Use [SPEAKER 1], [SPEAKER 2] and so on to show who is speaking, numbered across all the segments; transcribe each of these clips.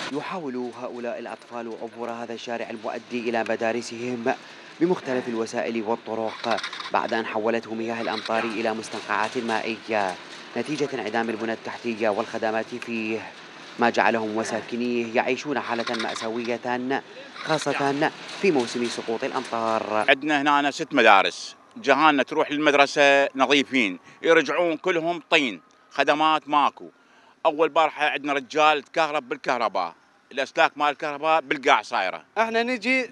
[SPEAKER 1] يحاول هؤلاء الأطفال عبور هذا الشارع المؤدي إلى مدارسهم بمختلف الوسائل والطرق بعد أن حولته مياه الأمطار إلى مستنقعات مائية نتيجة انعدام البنى التحتية والخدمات فيه، ما جعلهم وساكنيه يعيشون حالة مأساوية خاصة في موسم سقوط الأمطار.
[SPEAKER 2] عندنا هنا 6 مدارس، جهالنا تروح للمدرسة نظيفين يرجعون كلهم طين، خدمات ماكو. أول بارحة عندنا رجال تكهرب بالكهرباء، الأسلاك مال الكهرباء بالقاع صايرة.
[SPEAKER 3] احنا نجي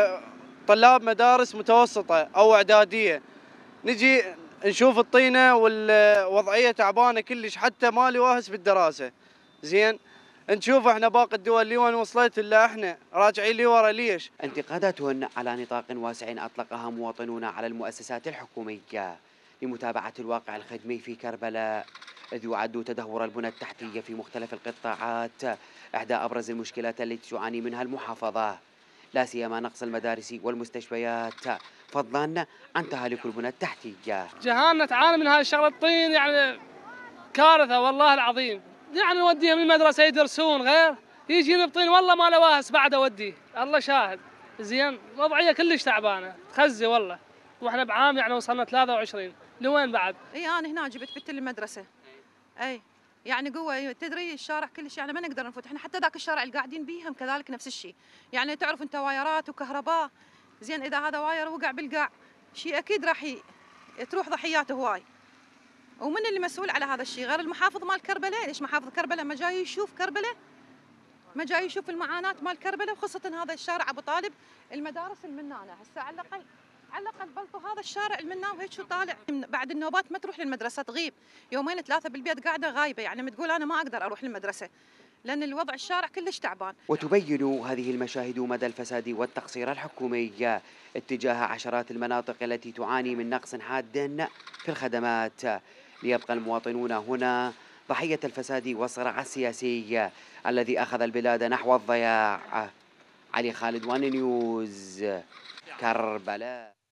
[SPEAKER 3] طلاب مدارس متوسطة أو إعدادية، نجي نشوف الطينة والوضعية تعبانة كلش، حتى ما لي واهس بالدراسة. زين نشوف احنا باقي الدول اللي وين وصلت، الا احنا راجعين لي ورا. ليش؟
[SPEAKER 1] انتقادات على نطاق واسع أطلقها مواطنون على المؤسسات الحكومية لمتابعة الواقع الخدمي في كربلاء، إذ يعد تدهور البنى التحتية في مختلف القطاعات إحدى أبرز المشكلات التي تعاني منها المحافظة، لا سيما نقص المدارس والمستشفيات، فضلا عن تهالك البنى التحتية.
[SPEAKER 4] جهالنا تعاني من هذه الشغلة، الطين يعني كارثة والله العظيم. يعني نوديهم المدرسة يدرسون، غير يجينا بطين والله ما له واهس بعد اوديه، الله شاهد. زين وضعية كلش تعبانة تخزي والله، واحنا بعام يعني وصلنا 23 لوين بعد؟
[SPEAKER 5] اي انا هنا جبت بنت المدرسة. اي يعني قوة، تدري الشارع كلش يعني ما نقدر نفوت، احنا حتى ذاك الشارع اللي قاعدين بيهم كذلك نفس الشيء، يعني تعرف انت وايرات وكهرباء. زين اذا هذا واير وقع بالقاع شيء اكيد راح تروح ضحياته هواي. ومن اللي مسؤول على هذا الشيء غير المحافظ مال كربلاء؟ ليش محافظ كربلاء ما جاي يشوف كربلاء؟ ما جاي يشوف المعاناة مال كربلاء، وخاصة هذا الشارع ابو طالب، المدارس المنانة هسه على الاقل بلطوا هذا الشارع المنان وهيك شو طالع بعد النوبات ما تروح للمدرسة، تغيب يومين 3 بالبيت قاعدة غايبة، يعني بتقول انا ما اقدر اروح للمدرسة لان الوضع الشارع كلش تعبان.
[SPEAKER 1] وتبين هذه المشاهد مدى الفساد والتقصير الحكومي اتجاه عشرات المناطق التي تعاني من نقص حاد في الخدمات، ليبقى المواطنون هنا ضحية الفساد والصراع السياسي الذي أخذ البلاد نحو الضياع. علي خالد، وان نيوز، كربلاء.